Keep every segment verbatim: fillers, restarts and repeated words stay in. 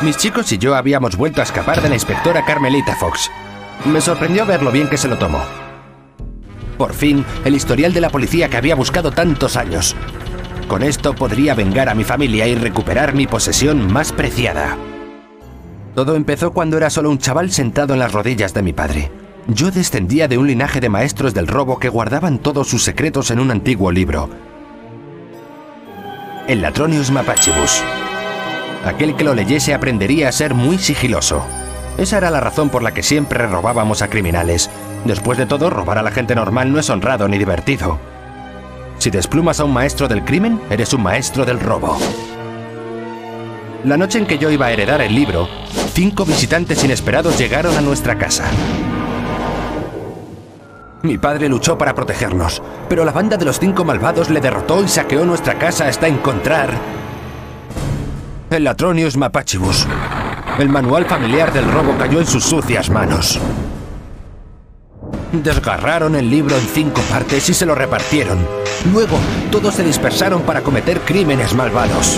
Mis chicos y yo habíamos vuelto a escapar de la inspectora Carmelita Fox. Me sorprendió ver lo bien que se lo tomó. Por fin, el historial de la policía que había buscado tantos años. Con esto podría vengar a mi familia y recuperar mi posesión más preciada. Todo empezó cuando era solo un chaval sentado en las rodillas de mi padre. Yo descendía de un linaje de maestros del robo que guardaban todos sus secretos en un antiguo libro. El Latronius Mapachibus. Aquel que lo leyese aprendería a ser muy sigiloso. Esa era la razón por la que siempre robábamos a criminales. Después de todo, robar a la gente normal no es honrado ni divertido. Si desplumas a un maestro del crimen, eres un maestro del robo. La noche en que yo iba a heredar el libro, cinco visitantes inesperados llegaron a nuestra casa. Mi padre luchó para protegernos, pero la banda de los cinco malvados le derrotó y saqueó nuestra casa hasta encontrar el Latronius Mapachibus. El manual familiar del robo cayó en sus sucias manos. Desgarraron el libro en cinco partes y se lo repartieron. Luego, todos se dispersaron para cometer crímenes malvados.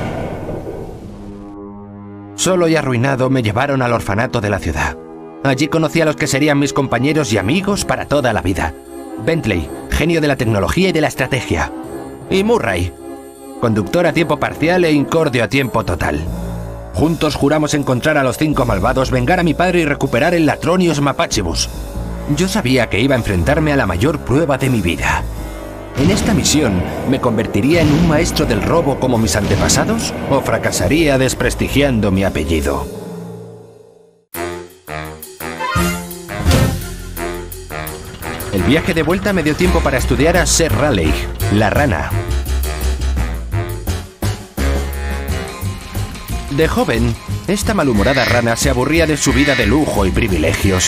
Solo y arruinado me llevaron al orfanato de la ciudad. Allí conocí a los que serían mis compañeros y amigos para toda la vida. Bentley, genio de la tecnología y de la estrategia. Y Murray, conductor a tiempo parcial e incordio a tiempo total. Juntos juramos encontrar a los cinco malvados, vengar a mi padre y recuperar el Latronius Mapachibus. Yo sabía que iba a enfrentarme a la mayor prueba de mi vida. ¿En esta misión me convertiría en un maestro del robo como mis antepasados o fracasaría desprestigiando mi apellido? El viaje de vuelta me dio tiempo para estudiar a Sir Raleigh, la rana. De joven, esta malhumorada rana se aburría de su vida de lujo y privilegios.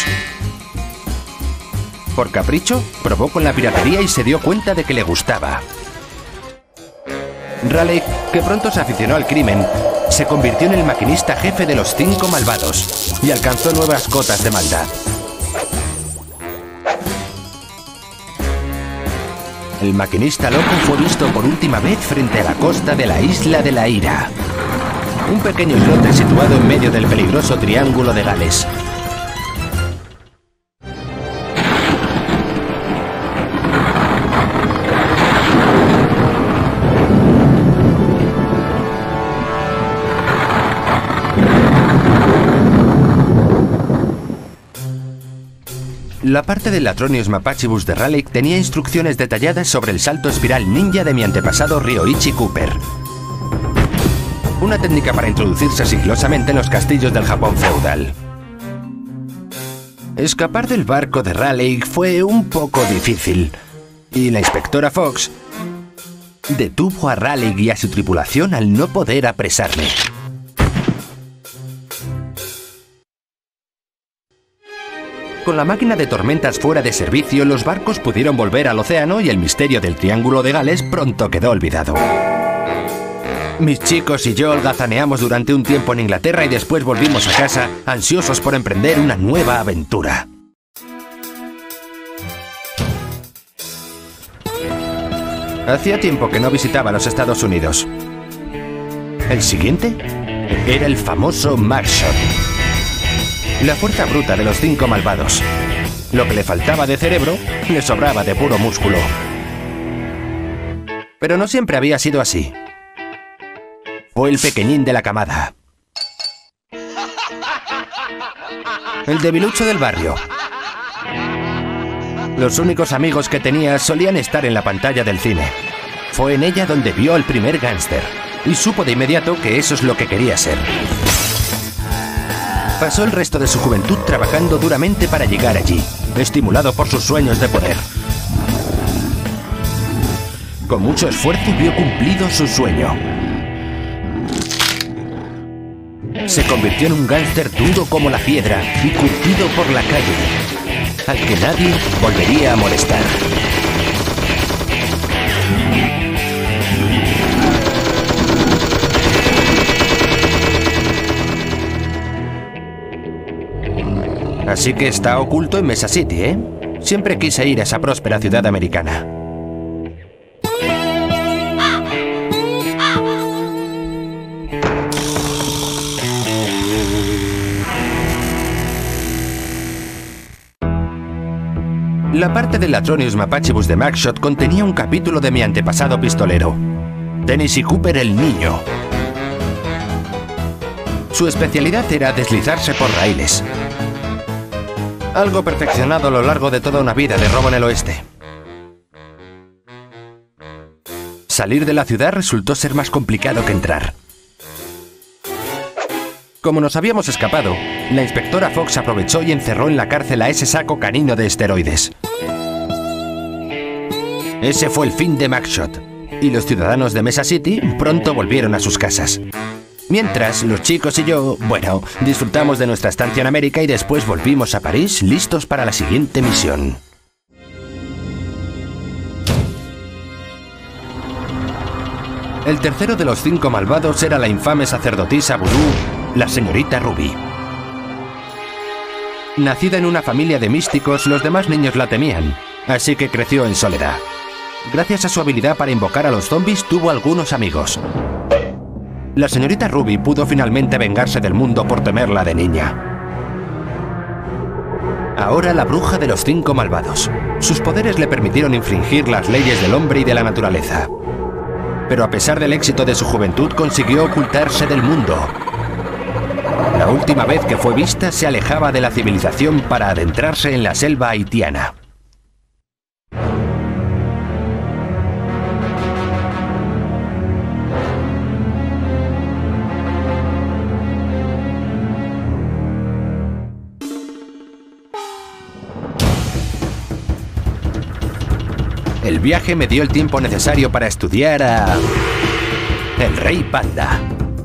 Por capricho, probó con la piratería y se dio cuenta de que le gustaba. Raleigh, que pronto se aficionó al crimen, se convirtió en el maquinista jefe de los cinco malvados y alcanzó nuevas cotas de maldad. El maquinista loco fue visto por última vez frente a la costa de la Isla de la Ira, un pequeño islote situado en medio del peligroso Triángulo de Gales. La parte del Latronius Mapachibus de Raleigh tenía instrucciones detalladas sobre el salto espiral ninja de mi antepasado Ryoichi Cooper. Una técnica para introducirse sigilosamente en los castillos del Japón feudal. Escapar del barco de Raleigh fue un poco difícil, y la inspectora Fox detuvo a Raleigh y a su tripulación al no poder apresarme. Con la máquina de tormentas fuera de servicio, los barcos pudieron volver al océano y el misterio del Triángulo de Gales pronto quedó olvidado. Mis chicos y yo holgazaneamos durante un tiempo en Inglaterra y después volvimos a casa, ansiosos por emprender una nueva aventura. Hacía tiempo que no visitaba los Estados Unidos. El siguiente era el famoso Mugshot. La fuerza bruta de los cinco malvados. Lo que le faltaba de cerebro, le sobraba de puro músculo. Pero no siempre había sido así. Fue el pequeñín de la camada. El debilucho del barrio. Los únicos amigos que tenía solían estar en la pantalla del cine. Fue en ella donde vio al primer gángster y supo de inmediato que eso es lo que quería ser. Pasó el resto de su juventud trabajando duramente para llegar allí, estimulado por sus sueños de poder. Con mucho esfuerzo vio cumplido su sueño. Se convirtió en un gángster duro como la piedra y curtido por la calle, al que nadie volvería a molestar. Así que está oculto en Mesa City, ¿eh? Siempre quise ir a esa próspera ciudad americana. La parte del Atronius Mapachibus de Maxshot contenía un capítulo de mi antepasado pistolero, Tennessee Cooper el Niño. Su especialidad era deslizarse por raíles. Algo perfeccionado a lo largo de toda una vida de robo en el oeste. Salir de la ciudad resultó ser más complicado que entrar. Como nos habíamos escapado, la inspectora Fox aprovechó y encerró en la cárcel a ese saco canino de esteroides. Ese fue el fin de Maxshot, y los ciudadanos de Mesa City pronto volvieron a sus casas. Mientras, los chicos y yo, bueno, disfrutamos de nuestra estancia en América y después volvimos a París listos para la siguiente misión. El tercero de los cinco malvados era la infame sacerdotisa vudú, la señorita Ruby. Nacida en una familia de místicos, los demás niños la temían, así que creció en soledad. Gracias a su habilidad para invocar a los zombies, tuvo algunos amigos. La señorita Ruby pudo finalmente vengarse del mundo por temerla de niña. Ahora la bruja de los cinco malvados. Sus poderes le permitieron infringir las leyes del hombre y de la naturaleza. Pero a pesar del éxito de su juventud, consiguió ocultarse del mundo. La última vez que fue vista, se alejaba de la civilización para adentrarse en la selva haitiana. El viaje me dio el tiempo necesario para estudiar a... el Rey Panda.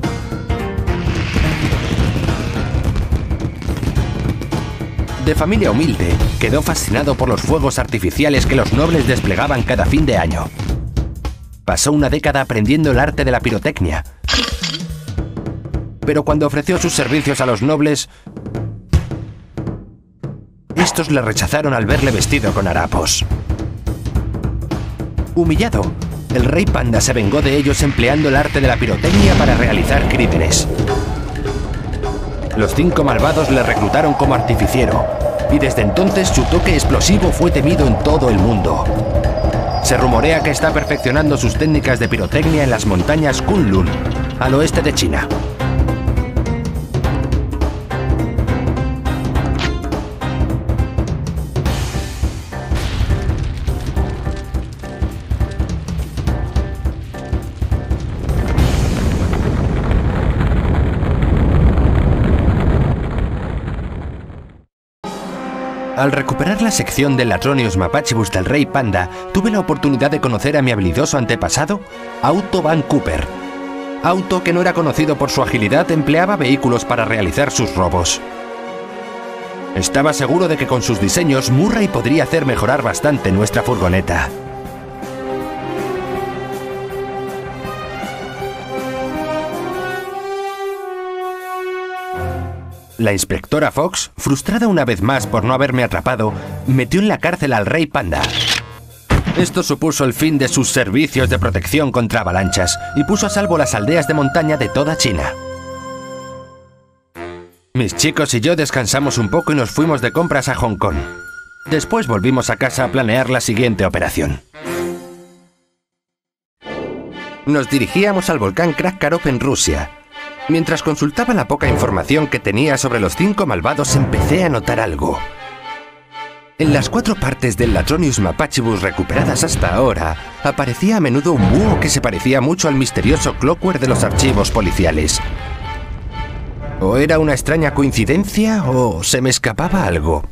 De familia humilde, quedó fascinado por los fuegos artificiales que los nobles desplegaban cada fin de año. Pasó una década aprendiendo el arte de la pirotecnia. Pero cuando ofreció sus servicios a los nobles, estos le rechazaron al verle vestido con harapos. Humillado, el Rey Panda se vengó de ellos empleando el arte de la pirotecnia para realizar crímenes. Los cinco malvados le reclutaron como artificiero, y desde entonces su toque explosivo fue temido en todo el mundo. Se rumorea que está perfeccionando sus técnicas de pirotecnia en las montañas Kunlun, al oeste de China. Al recuperar la sección del Atronius Mapachibus del Rey Panda, tuve la oportunidad de conocer a mi habilidoso antepasado, Auto Van Cooper. Auto, que no era conocido por su agilidad, empleaba vehículos para realizar sus robos. Estaba seguro de que con sus diseños, Murray podría hacer mejorar bastante nuestra furgoneta. La inspectora Fox, frustrada una vez más por no haberme atrapado, metió en la cárcel al Rey Panda. Esto supuso el fin de sus servicios de protección contra avalanchas y puso a salvo las aldeas de montaña de toda China. Mis chicos y yo descansamos un poco y nos fuimos de compras a Hong Kong. Después volvimos a casa a planear la siguiente operación. Nos dirigíamos al volcán Krakkarov en Rusia. Mientras consultaba la poca información que tenía sobre los cinco malvados, empecé a notar algo. En las cuatro partes del Atronius Mapachibus recuperadas hasta ahora, aparecía a menudo un búho que se parecía mucho al misterioso Clockwerk de los archivos policiales. ¿O era una extraña coincidencia o se me escapaba algo?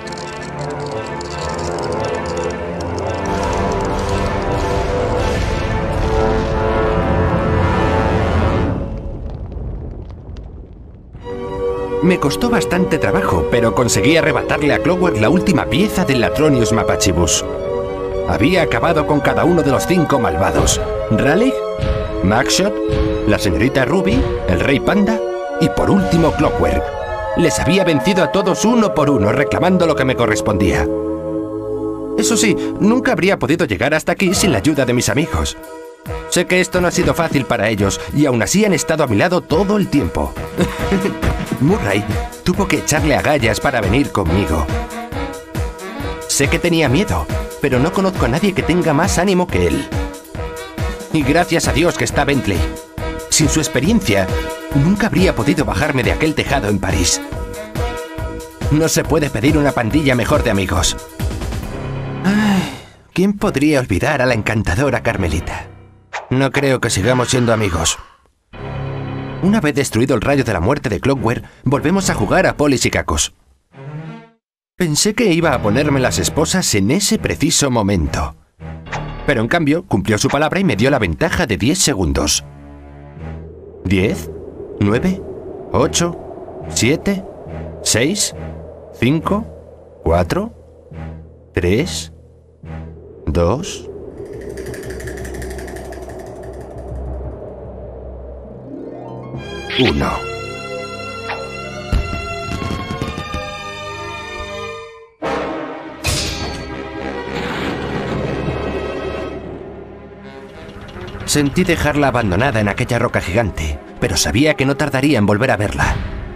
Me costó bastante trabajo, pero conseguí arrebatarle a Clockwerk la última pieza del Atronius Mapachibus. Había acabado con cada uno de los cinco malvados. Raleigh, Maxshot, la señorita Ruby, el Rey Panda y por último Clockwerk. Les había vencido a todos uno por uno, reclamando lo que me correspondía. Eso sí, nunca habría podido llegar hasta aquí sin la ayuda de mis amigos. Sé que esto no ha sido fácil para ellos, y aún así han estado a mi lado todo el tiempo. Murray tuvo que echarle agallas para venir conmigo. Sé que tenía miedo, pero no conozco a nadie que tenga más ánimo que él. Y gracias a Dios que está Bentley. Sin su experiencia, nunca habría podido bajarme de aquel tejado en París. No se puede pedir una pandilla mejor de amigos. Ay, ¿quién podría olvidar a la encantadora Carmelita? No creo que sigamos siendo amigos. Una vez destruido el rayo de la muerte de Clockwerk, volvemos a jugar a polis y cacos. Pensé que iba a ponerme las esposas en ese preciso momento. Pero en cambio, cumplió su palabra y me dio la ventaja de diez segundos. ¿Diez? ¿Nueve? ¿Ocho? ¿Siete? ¿Seis? ¿Cinco? ¿Cuatro? ¿Tres? ¿Dos? Uno. Sentí dejarla abandonada en aquella roca gigante, pero sabía que no tardaría en volver a verla.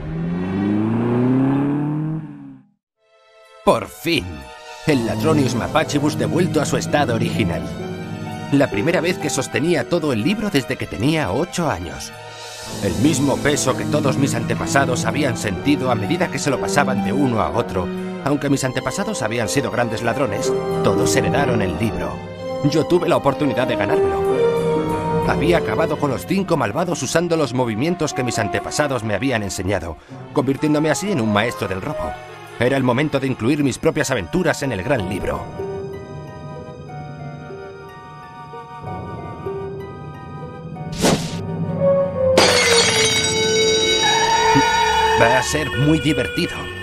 ¡Por fin! El Ladronius Mapachibus devuelto a su estado original. La primera vez que sostenía todo el libro desde que tenía ocho años. El mismo peso que todos mis antepasados habían sentido a medida que se lo pasaban de uno a otro. Aunque mis antepasados habían sido grandes ladrones, todos heredaron el libro. Yo tuve la oportunidad de ganármelo. Había acabado con los cinco malvados usando los movimientos que mis antepasados me habían enseñado, convirtiéndome así en un maestro del robo. Era el momento de incluir mis propias aventuras en el gran libro. Va a ser muy divertido.